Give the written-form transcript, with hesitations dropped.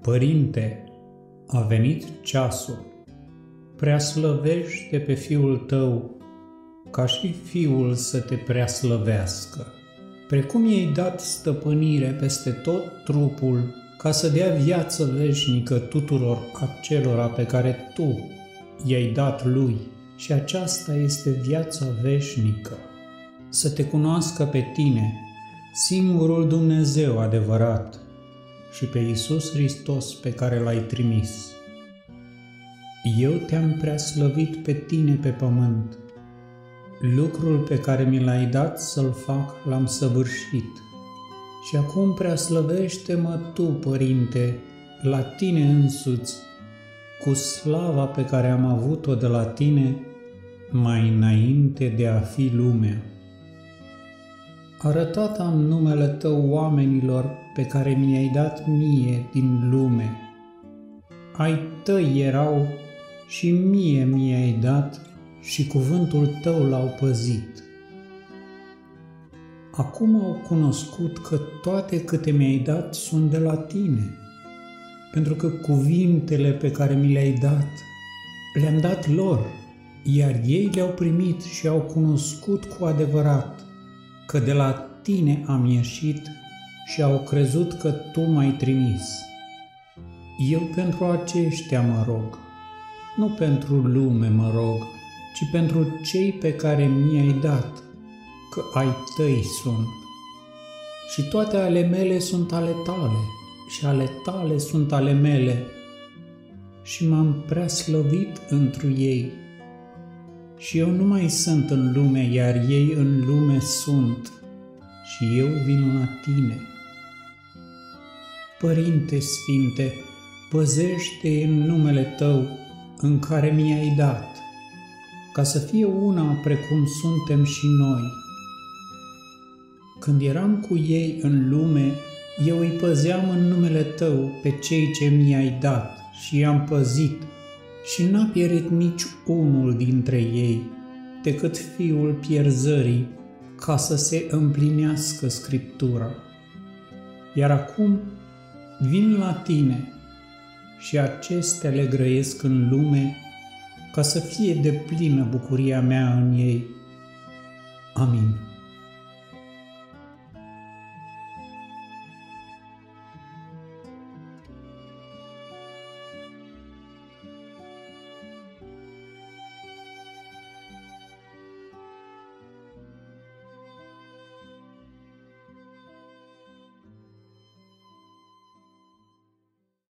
Părinte, a venit ceasul. Preaslăvește pe Fiul tău, ca și Fiul să te preaslăvească. Precum i-ai dat stăpânire peste tot trupul, ca să dea viață veșnică tuturor acelora pe care tu i-ai dat lui, și aceasta este viața veșnică, să te cunoască pe tine, singurul Dumnezeu adevărat, și pe Iisus Hristos pe care l-ai trimis. Eu te-am preaslăvit pe tine pe pământ. Lucrul pe care mi l-ai dat să-l fac l-am săvârșit. Și acum preaslăvește-mă tu, Părinte, la tine însuți, cu slava pe care am avut-o de la tine mai înainte de a fi lumea. Arătat am numele tău oamenilor pe care mi-ai dat mie din lume. Ai tăi erau și mie mi-ai dat și cuvântul tău l-au păzit. Acum au cunoscut că toate câte mi-ai dat sunt de la tine, pentru că cuvintele pe care mi le-ai dat, le-am dat lor, iar ei le-au primit și au cunoscut cu adevărat că de la tine am ieșit și au crezut că tu m-ai trimis. Eu pentru aceștia mă rog, nu pentru lume mă rog, ci pentru cei pe care mi-ai dat, că ai tăi sunt. Și toate ale mele sunt ale tale, și ale tale sunt ale mele, și m-am preaslăvit întru ei. Și eu nu mai sunt în lume, iar ei în lume sunt, și eu vin la tine. Părinte Sfinte, păzește în numele tău în care mi-ai dat, ca să fie una precum suntem și noi. Când eram cu ei în lume, eu îi păzeam în numele tău pe cei ce mi-ai dat și i-am păzit, și n-a pierit nici unul dintre ei, decât fiul pierzării, ca să se împlinească Scriptura. Iar acum vin la tine și acestea le grăiesc în lume, ca să fie deplină bucuria mea în ei. Amin.